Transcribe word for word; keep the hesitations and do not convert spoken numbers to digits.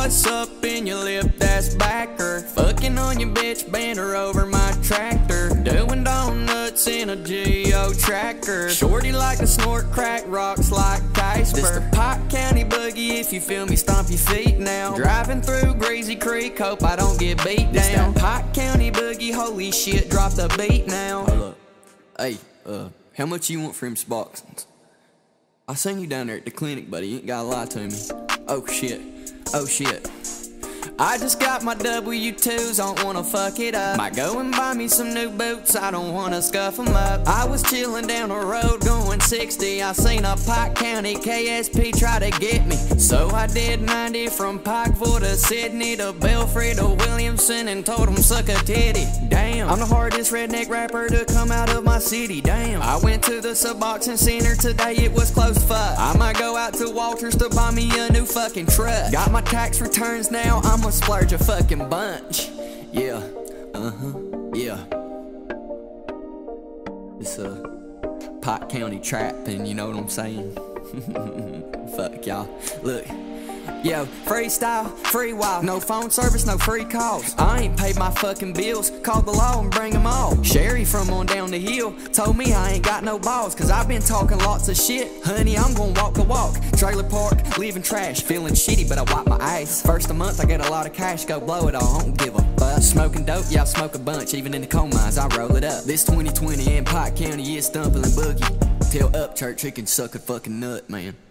what's up in your lip, that's backer. Fucking on your bitch, bend her over my tractor. Doing donuts in a geo tracker. Shorty like to snort crack, rocks like iceberg. This the Pike County Boogie, if you feel me, stomp your feet now. Driving through Greasy Creek, hope I don't get beat This down. that Pike County Boogie, holy shit, drop the beat now. Hold up. Hey, uh, how much you want for them Spoxons? I seen you down there at the clinic, buddy. You ain't gotta lie to me. Oh shit. Oh shit. I just got my W twos, don't wanna fuck it up. Might go and buy me some new boots, I don't wanna scuff them up. I was chillin' down the road going sixty. I seen a Pike County K S P try to get me. So I did ninety from Pikeville to Sydney to Belfry to Williamson and told him suck a titty. Damn, I'm the hardest redneck rapper to come out of my city. Damn, I went to the Suboxone Center today, it was close fuck. I might go out to Walters to buy me a new fucking truck. Got my tax returns now, I'm a splurge a fucking bunch. Yeah, uh-huh, yeah. It's a Pike County trapping, you know what I'm saying? Fuck y'all. Look. Yo, freestyle, free wild, no phone service, no free calls. I ain't paid my fucking bills, called the law and bring them all. Sherry from on down the hill told me I ain't got no balls, cause I've been talking lots of shit. Honey, I'm gonna walk the walk. Trailer park, leaving trash, feeling shitty, but I wipe my ass. First a month, I get a lot of cash, go blow it all, I don't give a fuck. Smoking dope, yeah, I smoke a bunch, even in the coal mines, I roll it up. This twenty twenty in Pike County is Stumpling Boogie. Tell Upchurch he can suck a fucking nut, man.